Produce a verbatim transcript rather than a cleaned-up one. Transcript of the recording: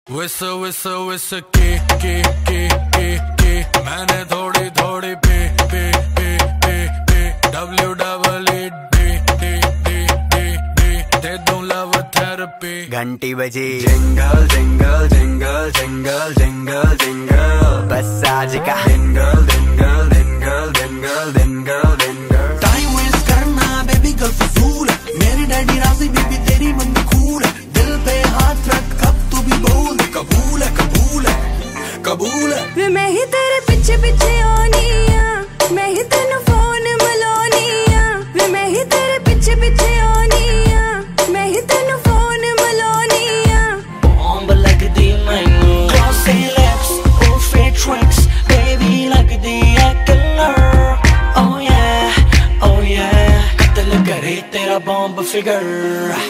विस विस विस की की की की की मैंने थोड़ी थोड़ी P P P P P W double E D D D D D दे दूं लव थेरेपी। घंटी बजी jingle jingle jingle jingle jingle jingle बस आज का jingle jingle jingle jingle jingle jingle. Time waste करना बेबी गर्ल फजूल है, मेरी डैडी राजी बीबी तेरी मम्मी कूल है, दिल पे हाथ रख अब तू भी बोल कबूल है कबूल है कबूल है। वे मैं ही तेरे पीछे पीछे आनी आ, मैं ही तेनू फोन मिलानी आ, वे मैं ही तेरे पीछे पीछे आनी आ, मैं ही तेनू फोन मिलानी आ। बॉम्ब लगदी मैनू glossy lips और fake tricks baby लगदी है killer oh yeah oh yeah कत्ल करे तेरा बॉम्ब फिगर।